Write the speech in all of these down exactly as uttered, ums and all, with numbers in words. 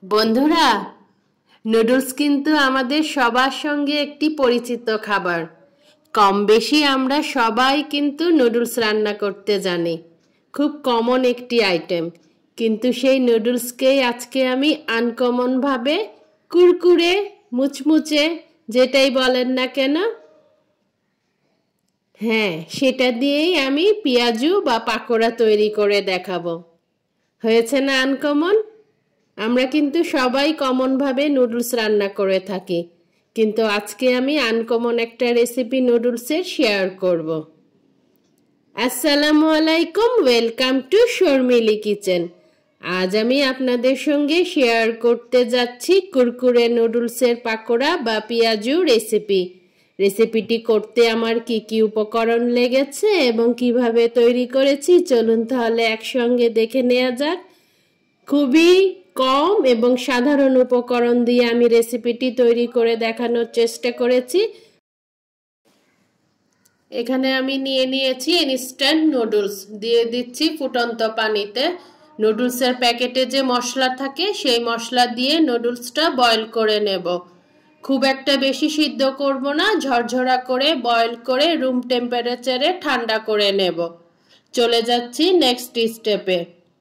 বন্ধুরা, নুডলস কিন্তু আমাদের সবার সঙ্গে একটি পরিচিত খাবার। কম বেশি আমরা সবাই কিন্তু নুডলস রান্না করতে জানি। খুব কমন একটি আইটেম, কিন্তু সেই নুডলসকেই আজকে আমি আনকমন ভাবে কুরকুরে মুচমুচে যেটাই বলেন না কেন, হ্যাঁ সেটা দিয়েই আমি পেঁয়াজু বা পাকোড়া তৈরি করে দেখাবো। হয়েছে না আনকমন? আমরা কিন্তু সবাই কমন ভাবে নুডলস রান্না করে থাকি, কিন্তু আজকে আমি আনকমন একটা রেসিপি নুডলসের শেয়ার করব। আসসালামু আলাইকুম, ওয়েলকাম টু শর্মিলি কিচেন। আজ আমি আপনাদের সঙ্গে শেয়ার করতে যাচ্ছি কুরকুরে নুডলসের পাকোড়া বা পেঁয়াজু রেসিপি। রেসিপিটি করতে আমার কি কি উপকরণ লেগেছে এবং কিভাবে তৈরি করেছি, চলুন তাহলে একসঙ্গে দেখে নেওয়া যাক। খুবই কম এবং সাধারণ উপকরণ দিয়ে আমি রেসিপিটি তৈরি করে দেখানোর চেষ্টা করেছি। এখানে আমি নিয়ে নিয়েছি ইনস্ট্যান্ট নুডলস, দিয়ে দিচ্ছি ফুটন্ত পানিতে। নুডলসের প্যাকেটে যে মশলা থাকে সেই মশলা দিয়ে নুডলসটা বয়েল করে নেব। খুব একটা বেশি সিদ্ধ করব না, ঝরঝরা করে বয়েল করে রুম টেম্পারেচারে ঠান্ডা করে নেব। চলে যাচ্ছি নেক্সট স্টেপে।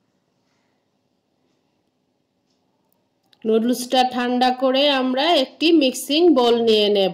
নুডলসটা ঠান্ডা করে আমরা একটি মিক্সিং বোল নিয়ে নেব।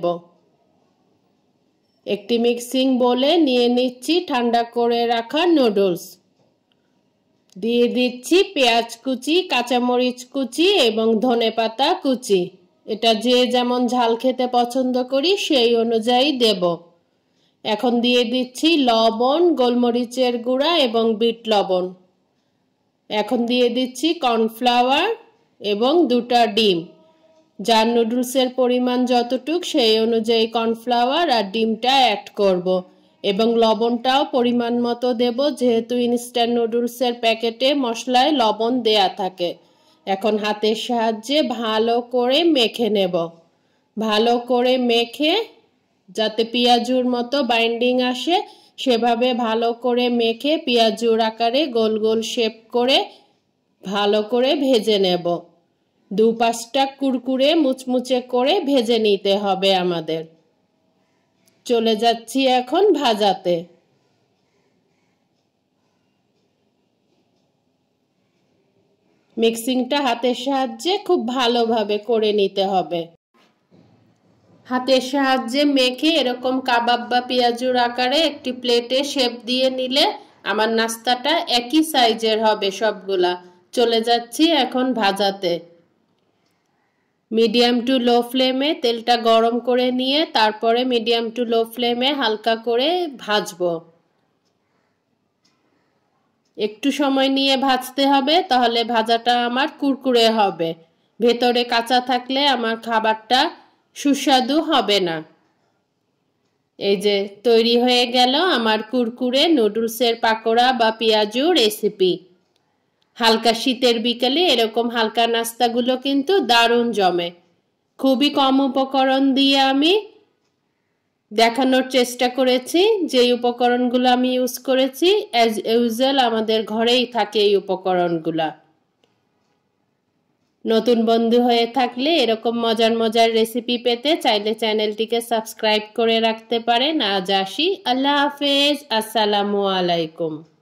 একটি মিক্সিং বোলে নিয়ে নিচ্ছি ঠান্ডা করে রাখা নুডলস। দিয়ে দিচ্ছি পেঁয়াজ কুচি, কাঁচামরিচ কুচি এবং ধনেপাতা কুচি। এটা যে যেমন ঝাল খেতে পছন্দ করি সেই অনুযায়ী দেব। এখন দিয়ে দিচ্ছি লবণ, গোলমরিচের গুঁড়া এবং বিট লবণ। এখন দিয়ে দিচ্ছি কর্নফ্লাওয়ার এবং দুটা ডিম। যার নুডলসের পরিমাণ যতটুক সেই অনুযায়ী কর্নফ্লাওয়ার আর ডিমটা অ্যাড করব এবং লবণটাও পরিমাণ মতো দেব, যেহেতু ইনস্ট্যান্ট নুডলসের প্যাকেটে মশলায় লবণ দেয়া থাকে। এখন হাতের সাহায্যে ভালো করে মেখে নেব। ভালো করে মেখে যাতে পেঁয়াজুর মতো বাইন্ডিং আসে সেভাবে ভালো করে মেখে পেঁয়াজুর আকারে গোল গোল শেপ করে ভালো করে ভেজে নেব। দু পাঁচটা কুরকুরে মুচমুচে করে ভেজে নিতে হবে আমাদের। চলে যাচ্ছি এখন ভাজাতে। মিক্সিংটা হাতের সাহায্যে খুব ভালোভাবে করে নিতে হবে। হাতের সাহায্যে মেখে এরকম কাবাব বা পেঁয়াজুর আকারে একটি প্লেটে শেপ দিয়ে নিলে আমার নাস্তাটা একই সাইজের হবে সবগুলা। চলে যাচ্ছি এখন ভাজাতে। মিডিয়াম টু লো ফ্লেমে তেলটা গরম করে নিয়ে তারপরে মিডিয়াম টু লো ফ্লেমে হালকা করে ভাজবো। একটু সময় নিয়ে ভাজতে হবে, তাহলে ভাজাটা আমার কুরকুরে হবে। ভেতরে কাঁচা থাকলে আমার খাবারটা সুস্বাদু হবে না। এই যে তৈরি হয়ে গেল আমার কুরকুরে নুডলসের পাকোড়া বা পেঁয়াজু রেসিপি। হালকা শীতের বিকেলে এরকম হালকা নাস্তাগুলো কিন্তু দারুণ জমে। খুবই কম উপকরণ দিয়ে আমি দেখানোর চেষ্টা করেছি। যেই উপকরণগুলো আমি ইউজ করেছি অ্যাজ ইউজুয়াল আমাদের ঘরেই থাকে এই উপকরণগুলা। নতুন বন্ধু হয়ে থাকলে এরকম মজার মজার রেসিপি পেতে চাইলে চ্যানেলটিকে সাবস্ক্রাইব করে রাখতে পারেন। আজ আসি, আল্লাহ হাফেজ, আসসালামু আলাইকুম।